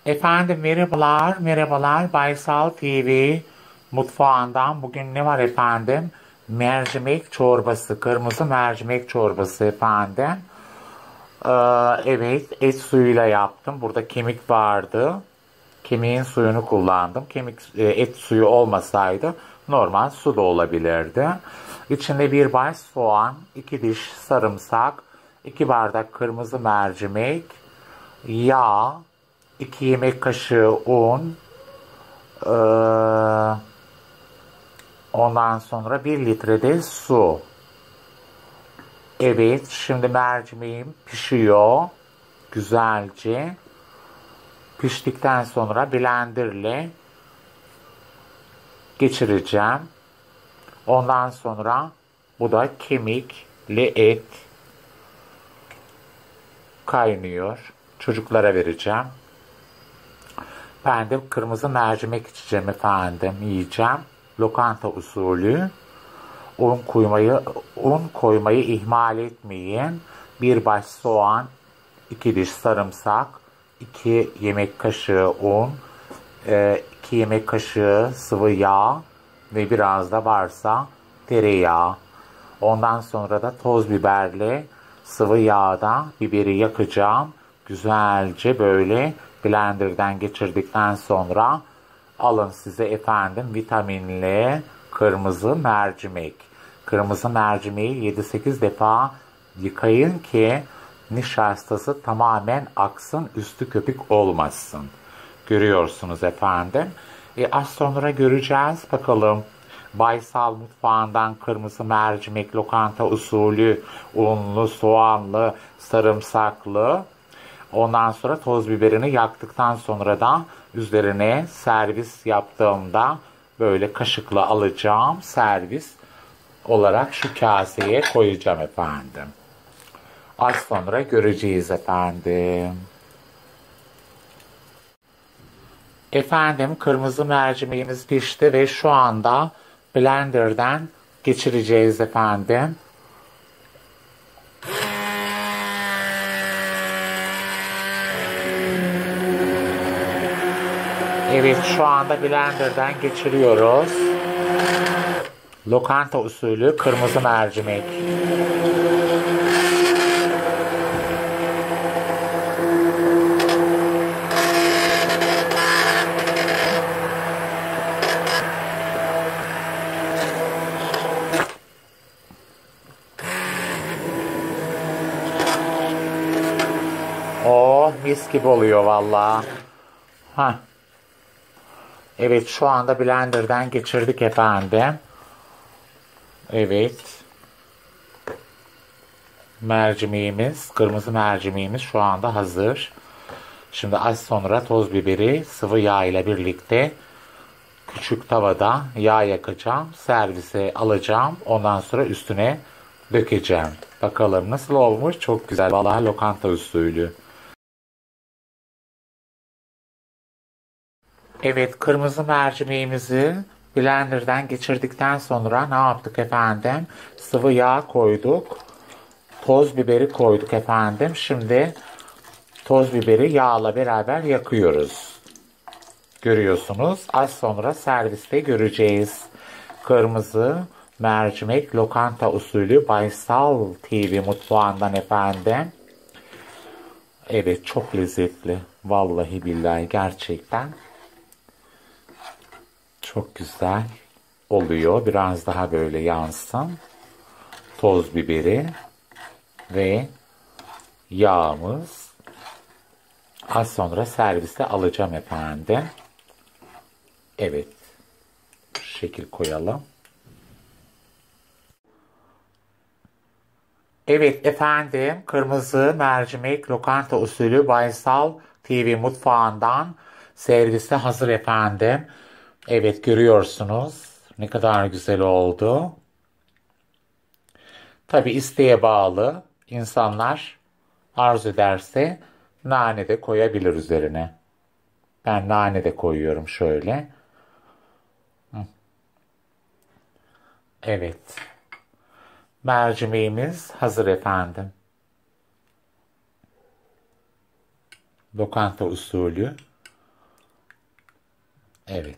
Efendim merhabalar, merhabalar. Baysal TV mutfağından bugün ne var efendim? Mercimek çorbası, kırmızı mercimek çorbası efendim. Ee, evet, et suyuyla yaptım. Burada kemik vardı. Kemiğin suyunu kullandım. Et suyu olmasaydı normal su da olabilirdi. İçinde bir baş soğan, 2 diş sarımsak, 2 bardak kırmızı mercimek, yağ, 2 yemek kaşığı un, ee, ondan sonra 1 litre de su. Evet, şimdi mercimeğim pişiyor güzelce. Piştikten sonra blenderle geçireceğim. Ondan sonra bu da kemikli et kaynıyor. Çocuklara vereceğim. Ben de kırmızı mercimek içeceğim efendim, yiyeceğim. Lokanta usulü. Un koymayı ihmal etmeyin. Bir baş soğan, 2 diş sarımsak, 2 yemek kaşığı un, 2 yemek kaşığı sıvı yağ ve biraz da varsa tereyağı. Ondan sonra da toz biberle sıvı yağda biberi yakacağım. Güzelce böyle blenderdan geçirdikten sonra alın size efendim vitaminli kırmızı mercimek. Kırmızı mercimeği 7-8 defa yıkayın ki nişastası tamamen aksın, üstü köpük olmasın. Görüyorsunuz efendim. Az sonra göreceğiz bakalım. Baysal mutfağından kırmızı mercimek lokanta usulü unlu, soğanlı, sarımsaklı. Ondan sonra toz biberini yaktıktan sonra da üzerine servis yaptığımda böyle kaşıkla alacağım. Servis olarak şu kaseye koyacağım efendim. Az sonra göreceğiz efendim. Efendim kırmızı mercimeğimiz pişti ve şu anda blenderdan geçireceğiz efendim. Evet, şu anda blenderdan geçiriyoruz. Lokanta usulü kırmızı mercimek. Oh, mis gibi oluyor valla. Hah. Evet, şu anda blenderdan geçirdik efendim. Evet. Mercimeğimiz, kırmızı mercimeğimiz şu anda hazır. Şimdi az sonra toz biberi sıvı yağ ile birlikte küçük tavada yağ yakacağım. Servise alacağım. Ondan sonra üstüne dökeceğim. Bakalım nasıl olmuş? Çok güzel. Vallahi lokanta usulü. Evet, kırmızı mercimeğimizi blenderdan geçirdikten sonra ne yaptık efendim? Sıvı yağ koyduk. Toz biberi koyduk efendim. Şimdi toz biberi yağla beraber yakıyoruz. Görüyorsunuz. Az sonra serviste göreceğiz. Kırmızı mercimek lokanta usulü Baysal TV mutfağından efendim. Evet, çok lezzetli. Vallahi billahi gerçekten. Çok güzel oluyor. Biraz daha böyle yansın. Toz biberi ve yağımız. Az sonra servise alacağım efendim. Evet. Şu şekil koyalım. Evet efendim. Kırmızı mercimek lokanta usulü Baysal TV mutfağından servise hazır efendim. Evet, görüyorsunuz. Ne kadar güzel oldu. Tabi isteğe bağlı. İnsanlar arzu ederse nane de koyabilir üzerine. Ben nane de koyuyorum şöyle. Evet. Mercimeğimiz hazır efendim. Lokanta usulü. Evet.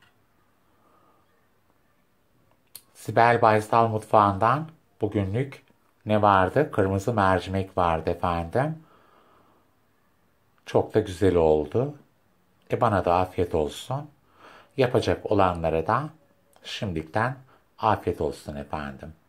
Sibel Baysal mutfağından bugünlük ne vardı? Kırmızı mercimek vardı efendim. Çok da güzel oldu. Bana da afiyet olsun. Yapacak olanlara da şimdiden afiyet olsun efendim.